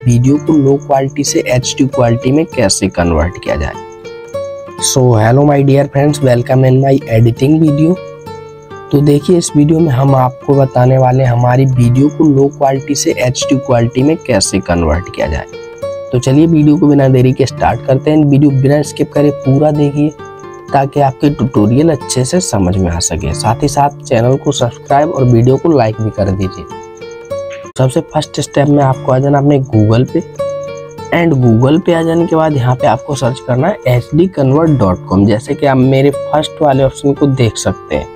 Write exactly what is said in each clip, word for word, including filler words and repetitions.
Video को low quality से H D quality में कैसे कन्वर्ट किया जाए। So hello my dear friends, welcome in my editing video. तो देखिए, इस वीडियो में हम आपको बताने वाले हैं हमारी वीडियो को लो क्वालिटी से एच डी क्वालिटी में कैसे कन्वर्ट किया जाए। तो चलिए वीडियो को बिना देरी के स्टार्ट करते हैं। वीडियो बिना स्किप करे पूरा देखिए ताकि आपके ट्यूटोरियल अच्छे से समझ में आ सके। साथ ही साथ चैनल को सब्सक्राइब और वीडियो को लाइक भी कर दीजिए। सबसे फर्स्ट स्टेप में आपको आ जाना अपने गूगल पे, एंड गूगल पे आ जाने के बाद यहाँ पे आपको सर्च करना है H D convert dot com, जैसे कि आप मेरे फर्स्ट वाले ऑप्शन को देख सकते हैं।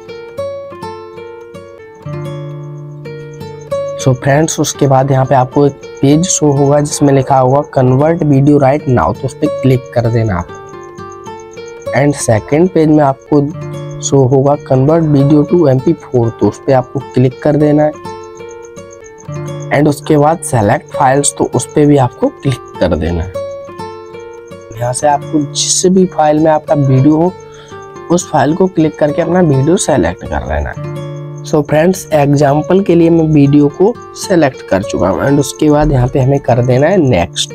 सो so फ्रेंड्स, उसके बाद यहाँ पे आपको एक पेज शो होगा जिसमें लिखा होगा कन्वर्ट वीडियो राइट नाउ, तो उस पर क्लिक कर देना आपको। एंड सेकंड पेज में आपको शो होगा convert video to M P four, तो उस पर आपको क्लिक कर देना है। एंड उसके बाद सेलेक्ट फाइल्स, तो उस पर भी आपको क्लिक कर देना है। यहाँ से आपको जिस भी फाइल में आपका वीडियो हो उस फाइल को क्लिक करके अपना वीडियो सेलेक्ट कर लेना है। सो फ्रेंड्स, एग्जाम्पल के लिए मैं वीडियो को सेलेक्ट कर चुका हूँ। एंड उसके बाद यहाँ पे हमें कर देना है नेक्स्ट।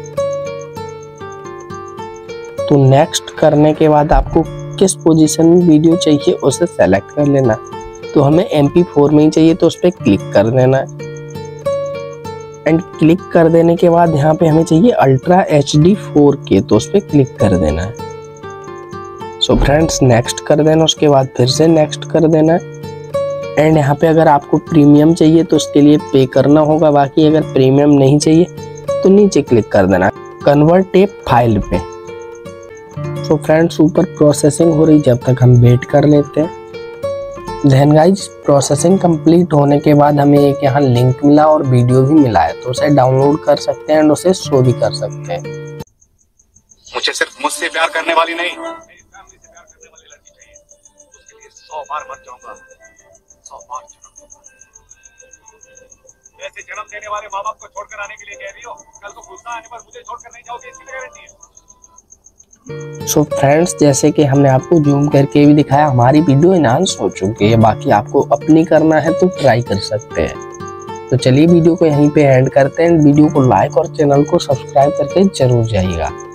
तो नेक्स्ट करने के बाद आपको किस पोजीशन में वीडियो चाहिए उसे सेलेक्ट कर लेना। तो हमें एम पी फोर में ही चाहिए, तो उस पर क्लिक कर देना है। एंड क्लिक कर देने के बाद यहाँ पे हमें चाहिए अल्ट्रा एच डी फोर के, तो उस पर क्लिक कर देना है। सो फ्रेंड्स, नेक्स्ट कर देना, उसके बाद फिर से नेक्स्ट कर देना है। एंड यहाँ पे अगर आपको प्रीमियम चाहिए तो उसके लिए पे करना होगा, बाकी अगर प्रीमियम नहीं चाहिए तो नीचे क्लिक कर देना कन्वर्ट ए फाइल पे। सो फ्रेंड्स, ऊपर प्रोसेसिंग हो रही, जब तक हम वेट कर लेते हैं। देन गाइज, प्रोसेसिंग कंप्लीट होने के बाद हमें एक यहाँ लिंक मिला और वीडियो भी मिला है, तो उसे डाउनलोड कर सकते हैं एंड उसे शो भी कर सकते हैं। मुझे सिर्फ मुझसे प्यार करने वाली नहीं, मेरी फैमिली से प्यार करने वाली लड़की चाहिए। उसके लिए सौ बार मर जाऊंगा, सौ बार जन्म दूंगा। ऐसे जन्म देने वाले माँ बाप को छोड़कर आने के लिए कह रही हो, कल को गुस्सा आने पर मुझे छोड़कर नहीं जाओगे, इसकी गारंटी है। सो so फ्रेंड्स, जैसे कि हमने आपको जूम करके भी दिखाया, हमारी वीडियो इनहांस हो चुकी है। बाकी आपको अपनी करना है तो ट्राई कर सकते हैं। तो चलिए वीडियो को यहीं पे एंड करते हैं। वीडियो को लाइक और चैनल को सब्सक्राइब करके जरूर जाइएगा।